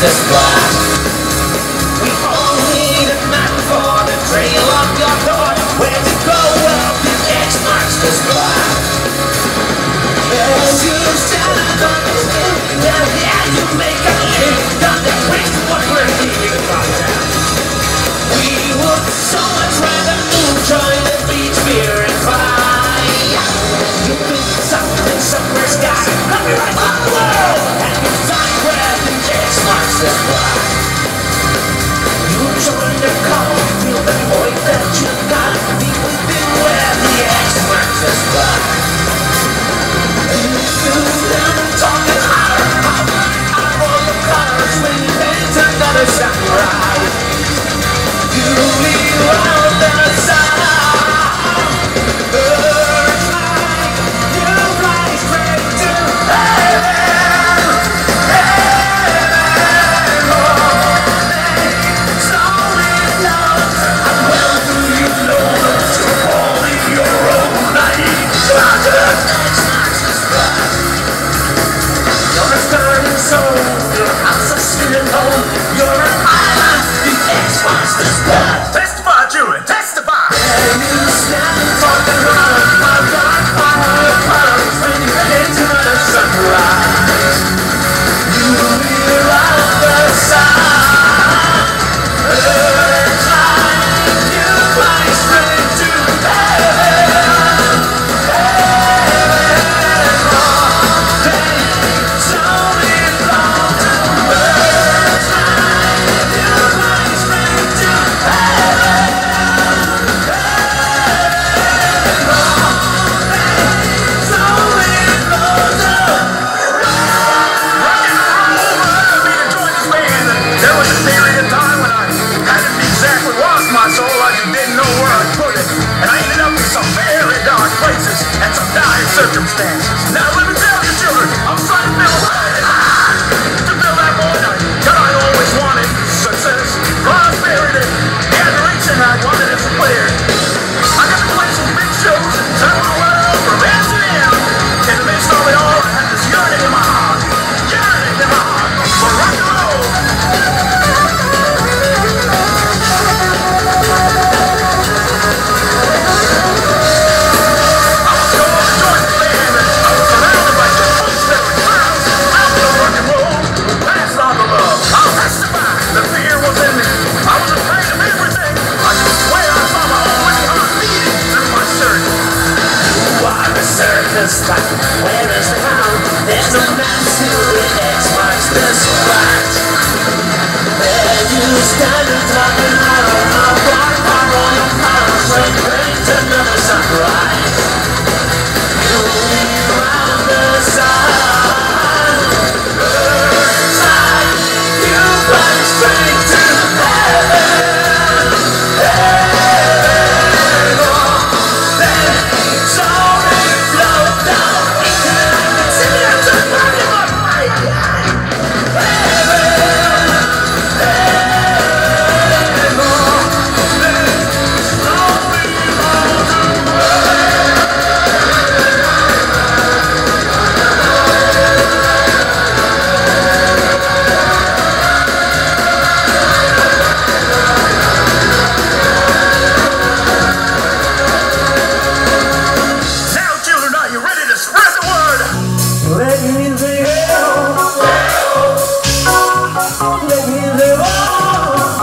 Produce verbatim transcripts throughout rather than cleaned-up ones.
the spot. We all need a map for the trail of your thought. Where to go, well, the X marks the spot. As you stand on the hill, now yeah, you make a living. Done the place what we're here from now. We would so much rather enjoy the beach, beer and fire. You think something somewhere sky, copyright on the world, and you find where the X marks the spot. You join the call, feel the void that you got, deep within where the X marks the spot. You feel them talking higher, out all the colors when you paint another sunrise. You leave on the side, birds fly, you fly straight to heaven, heaven, oh, slowly flows, and well do you know that you're holding your own life. X marks the spot. You're a stirring soul, your house is sitting home, you're an island, the X marks the spot. Testify, Julie, testify! And you stand and talk and run, my dark fire burns when you get to the sunrise. You hear out the sound, birds fly, you fly straight to heaven, heaven, oh, they slowly float, birds fly, you fly straight to heaven, heaven, oh, they slowly float There was a period of time when I hadn't exactly lost my soul, I just didn't know where I'd put it. And I ended up in some very dark places and some dire circumstances. Now let me tell you, children, I'm trying to build to build that boy that I always wanted. Success, prosperity, adoration I wanted as a player. I got to play some big shows and tell the world from end to end. In the midst of it all, I had this yearning in my heart, yearning in my heart for rock and roll. Spot. Where is the town? There's no map to it. X marks the spot. There you stand and talk and holler, how far are all your colors when great another sunrise. You leave around the sun, birds fly, you fly straight to heaven, heaven, oh, they slowly float down into the city of the body of my God. Heaven, heaven, oh, they slowly float away. Now, children, are you ready to spread the word? Let me say hello, let me say oh,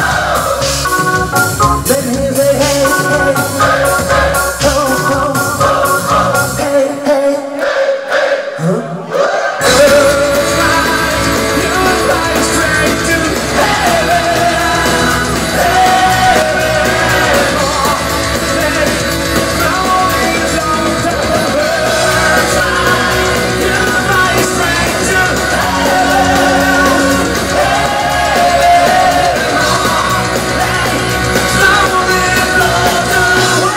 let me say hey, hey, oh, oh, hey, hey, huh? Birds fly, you fly straight to heaven, heaven, oh, they slowly float down. Birds fly, you fly straight to heaven, heaven, oh, they slowly float away.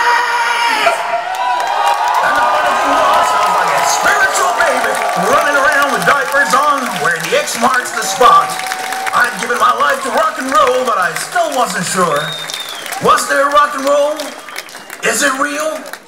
And the funny thing was, I was like a spiritual baby running around with diapers on where the X marks the spot. I'd given my life to rock and roll, but I still wasn't sure. Was there rock and roll? Is it real?